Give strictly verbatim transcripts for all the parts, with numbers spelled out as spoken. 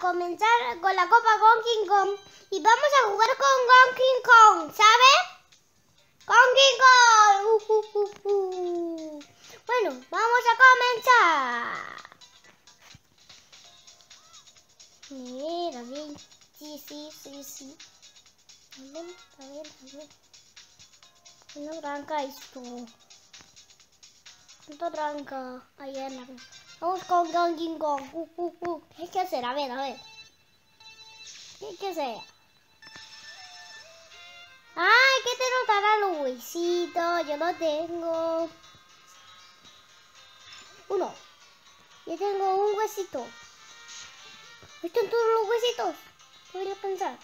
comenzar con la Copa Donkey Kong y vamos a jugar con Donkey Kong, ¿sabes? Donkey Kong. Uh, uh, uh, uh. Bueno, vamos a comenzar. Mira, bien. Sí, sí, sí, sí. A ver, a ver, a ver. Una tranca esto. ¿Cuánto tranca? Ahí en la... Vamos con Donkey Kong. Uh, uh, uh. ¿Qué hay que hacer? A ver, a ver. ¿Qué hay que hacer? Ah, hay que derrotar a los huesitos. Yo lo tengo. Uno. Yo tengo un huesito. ¿Están todos los huesitos? Voy a pensar.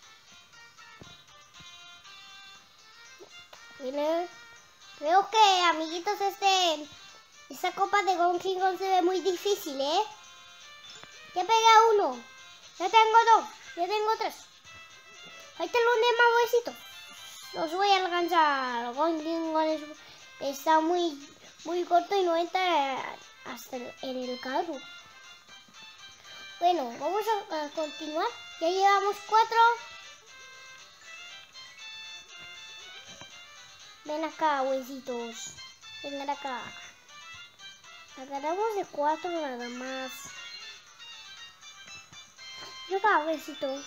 Mira. Creo que, amiguitos, este... Esta copa de Donkey Kong se ve muy difícil, ¿eh? Ya pegué a uno. Ya tengo dos. Ya tengo tres. Ahí te los demás huesitos. Los voy a alcanzar. Donkey Kong está muy, muy corto y no entra hasta el, en el carro. Bueno, vamos a, a continuar. Ya llevamos cuatro. Ven acá, huesitos. Vengan acá. Agarramos de cuatro nada más. Yo va, huesito.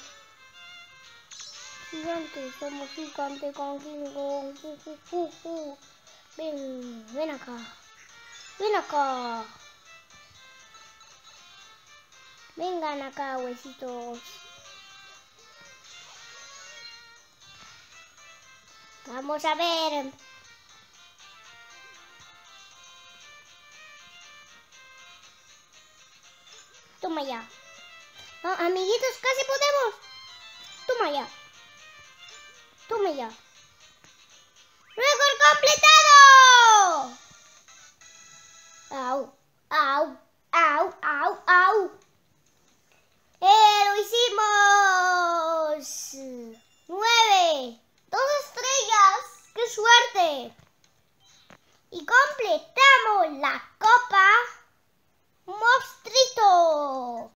Gigante, somos gigante con King Kong. Uh, uh, uh, uh. Ven, ven acá. Ven acá. Vengan acá, huesitos. Vamos a ver. Toma ya. Oh, amiguitos, casi podemos. Toma ya. Toma ya. ¡Récord completado! Au, au, au, au, au. ¡Eh, lo hicimos! ¡Nueve! ¡Dos estrellas! ¡Qué suerte! Y completamos la copa monstruito.